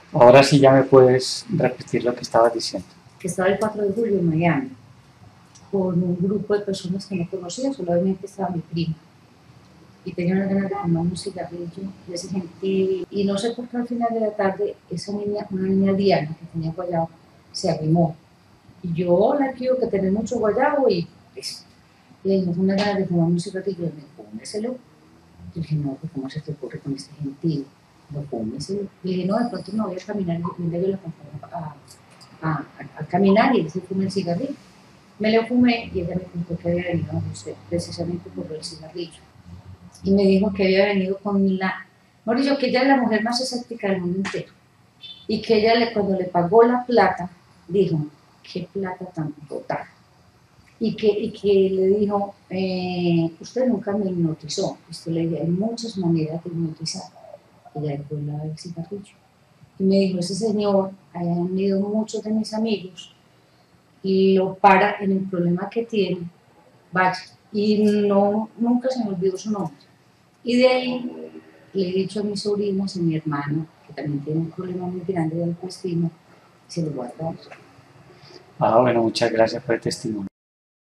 Ahora sí ya me puedes repetir lo que estabas diciendo. Que estaba el 4 de julio en Miami con un grupo de personas que no conocía, solamente estaba mi prima. Y tenía unas ganas de fumar un cigarrillo de ese gentil. Y no sé por qué al final de la tarde, esa niña, una niña Diana que tenía guayabo, se arrimó. Y yo la quiero que tener mucho guayabo y pues, le dije, una ganas de fumar un cigarrillo, y me dijo, fúmeselo. Yo dije, no, pues ¿cómo se te ocurre con este gentil? No, fúmeselo. Le dije, no, de pronto me voy a caminar, y yo la acompañé a caminar y él se fumó el cigarrillo. Me lo fumé y ella me contó que había venido a José precisamente por el cigarrillo. Y me dijo que había venido con la, mejor dicho, que ella es la mujer más escéptica del mundo entero. Y que ella cuando le pagó la plata, dijo, qué plata tan total. Y que le dijo, usted nunca me hipnotizó. Esto le dije, hay muchas maneras de hipnotizar. Ella dejó el cigarrillo. Y me dijo, ese señor, han ido muchos de mis amigos, y lo para en el problema que tiene, vaya. Y no, nunca se me olvidó su nombre. Y de ahí le he dicho a mis sobrinos y a mi hermano, que también tiene un problema muy grande de autoestima, se lo voy a dar. Ah, bueno, muchas gracias por el testimonio.